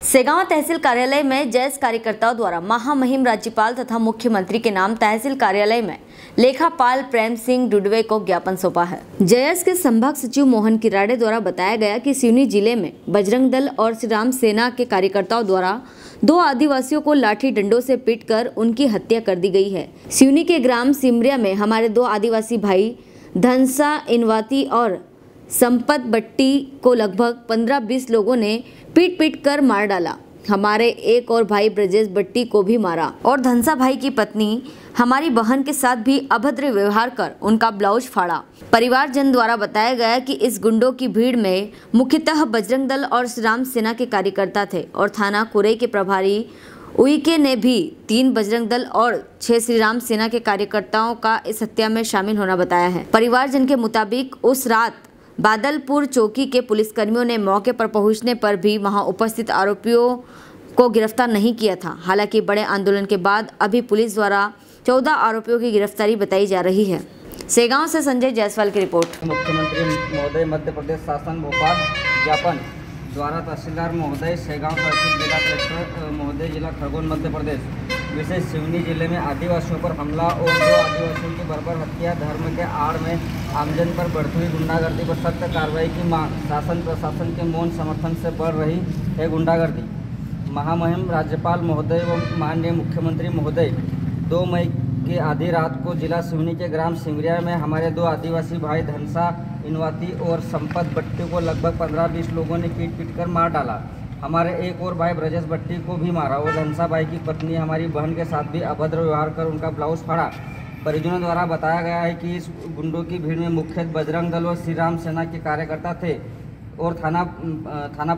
सेगांव तहसील कार्यालय में जयस कार्यकर्ताओं द्वारा महामहिम राज्यपाल तथा मुख्यमंत्री के नाम तहसील कार्यालय में लेखापाल प्रेम सिंह डुडवे को ज्ञापन सौंपा है। जयस के संभाग सचिव मोहन किराड़े द्वारा बताया गया कि सिवनी जिले में बजरंग दल और श्री राम सेना के कार्यकर्ताओं द्वारा 2 आदिवासियों को लाठी डंडों से पीटकर उनकी हत्या कर दी गई है। सिवनी के ग्राम सिमरिया में हमारे 2 आदिवासी भाई धनसा इनवाती और संपत बट्टी को लगभग 15-20 लोगों ने पीट कर मार डाला। हमारे एक और भाई ब्रजेश बट्टी को भी मारा और धनसा भाई की पत्नी हमारी बहन के साथ भी अभद्र व्यवहार कर उनका ब्लाउज फाड़ा। परिवारजन द्वारा बताया गया कि इस गुंडों की भीड़ में मुख्यतः बजरंग दल और श्री राम सेना के कार्यकर्ता थे और थाना कुरई के प्रभारी उइके ने भी 3 बजरंग दल और 6 श्री राम सेना के कार्यकर्ताओं का इस हत्या में शामिल होना बताया है। परिवारजन के मुताबिक उस रात बादलपुर चौकी के पुलिसकर्मियों ने मौके पर पहुंचने पर भी वहां उपस्थित आरोपियों को गिरफ्तार नहीं किया था। हालांकि बड़े आंदोलन के बाद अभी पुलिस द्वारा 14 आरोपियों की गिरफ्तारी बताई जा रही है। सेगांव से संजय जायसवाल की रिपोर्ट। मुख्यमंत्री महोदय मध्य प्रदेश शासन भोपाल ज्ञापन द्वारा तहसीलदार महोदय सेगांव तहसील जिला कलेक्टर महोदय जिला खरगोन मध्य प्रदेश विशेष सिवनी जिले में आदिवासियों पर हमला और 2 आदिवासियों की बर्बर हत्या धर्म के आड़ में आमजन पर बढ़ती हुई गुंडागर्दी पर सख्त कार्रवाई की मांग। शासन प्रशासन के मौन समर्थन से बढ़ रही है गुंडागर्दी। महामहिम राज्यपाल महोदय व माननीय मुख्यमंत्री महोदय 2 मई की आधी रात को जिला सिवनी के ग्राम सिमरिया में हमारे 2 आदिवासी भाई धनसा इनवाती और संपत बट्टी को लगभग 15-20 लोगों ने पीट कर मार डाला। हमारे एक और भाई ब्रजेश बट्टी को भी मारा और धनसा भाई की पत्नी हमारी बहन के साथ भी अभद्र व्यवहार कर उनका ब्लाउज फाड़ा। परिजनों द्वारा बताया गया है कि इस गुंडों की भीड़ में मुख्यतः बजरंग दल और श्री राम सेना के कार्यकर्ता थे और थाना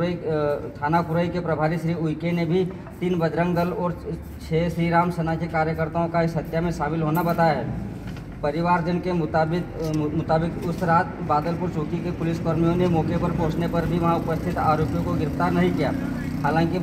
कुरई के प्रभारी श्री उइके ने भी 3 बजरंग दल और 6 श्री राम सेना के कार्यकर्ताओं का इस हत्या में शामिल होना बताया है। परिवारजन के मुताबिक उस रात बादलपुर चौकी के पुलिसकर्मियों ने मौके पर पहुंचने पर भी वहां उपस्थित आरोपियों को गिरफ्तार नहीं किया। हालांकि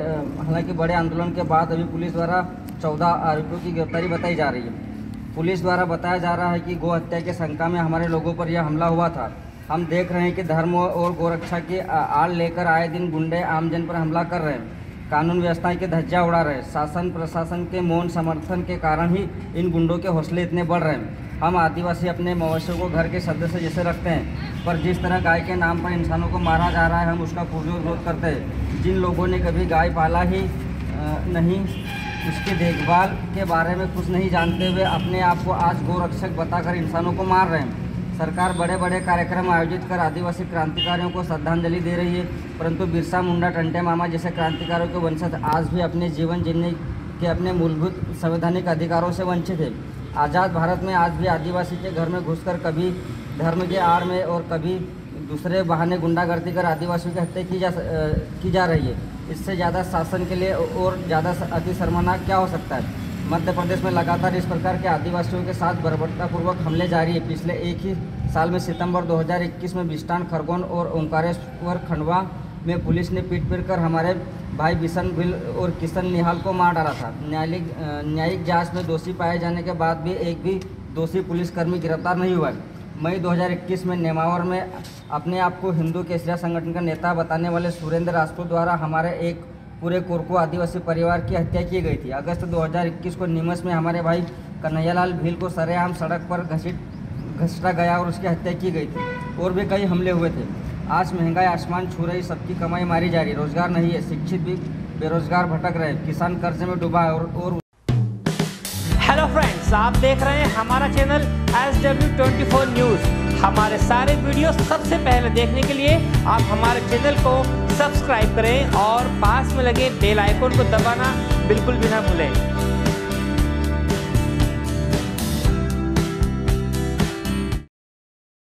बड़े आंदोलन के बाद अभी पुलिस द्वारा 14 आरोपियों की गिरफ्तारी बताई जा रही है। पुलिस द्वारा बताया जा रहा है कि गौ हत्या के शंका में हमारे लोगों पर यह हमला हुआ था। हम देख रहे हैं कि धर्म और गोरक्षा की आड़ लेकर आए दिन गुंडे आमजन पर हमला कर रहे हैं, कानून व्यवस्था के धज्जा उड़ा रहे हैं। शासन प्रशासन के मौन समर्थन के कारण ही इन गुंडों के हौसले इतने बढ़ रहे हैं। हम आदिवासी अपने मवेशियों को घर के सदस्य जैसे रखते हैं, पर जिस तरह गाय के नाम पर इंसानों को मारा जा रहा है हम उसका पुरजोर करते हैं। जिन लोगों ने कभी गाय पाला ही नहीं, उसकी देखभाल के बारे में कुछ नहीं जानते हुए अपने आप को आज गोरक्षक बताकर इंसानों को मार रहे हैं। सरकार बड़े बड़े कार्यक्रम आयोजित कर आदिवासी क्रांतिकारियों को श्रद्धांजलि दे रही है, परंतु बिरसा मुंडा, टंटे मामा जैसे क्रांतिकारियों के वंशज आज भी अपने जीवन जीने के अपने मूलभूत संवैधानिक अधिकारों से वंचित है। आज़ाद भारत में आज भी आदिवासी के घर में घुसकर कभी धर्म के आड़ में और कभी दूसरे बहाने गुंडागर्दी कर आदिवासियों की हत्या की जा रही है। इससे ज़्यादा शासन के लिए और ज़्यादा अति शर्मनाक क्या हो सकता है। मध्य प्रदेश में लगातार इस प्रकार के आदिवासियों के साथ बर्बरतापूर्वक हमले जारी है। पिछले एक ही साल में सितंबर 2021 में बिस्टान, खरगोन और ओंकारेश्वर खंडवा में पुलिस ने पीट कर हमारे भाई बिशन बिल और किशन निहाल को मार डाला था। न्यायिक जांच में दोषी पाए जाने के बाद भी एक भी दोषी पुलिसकर्मी गिरफ्तार नहीं हुआ। मई 2021 में नेमावर में अपने आप को हिंदू केसरिया संगठन का नेता बताने वाले सुरेंद्र राजपूत द्वारा हमारे एक पूरे कोरको आदिवासी परिवार की हत्या की गई थी। अगस्त 2021 को नीमच में हमारे भाई कन्हैयालाल भील को सरेआम सड़क पर घसीटा गया और उसकी हत्या की गई थी और भी कई हमले हुए थे। आज महंगाई आसमान छू रही, सबकी कमाई मारी जा रही, रोजगार नहीं है, शिक्षित भी बेरोजगार भटक रहे, किसान कर्ज में डूबा है और हेलो फ्रेंड्स, आप देख रहे हैं हमारा चैनल SW24 न्यूज़। हमारे सारे वीडियो सबसे पहले देखने के लिए आप हमारे चैनल को सब्सक्राइब करें और पास में लगे बेल आइकन को दबाना बिल्कुल भी ना भूलें।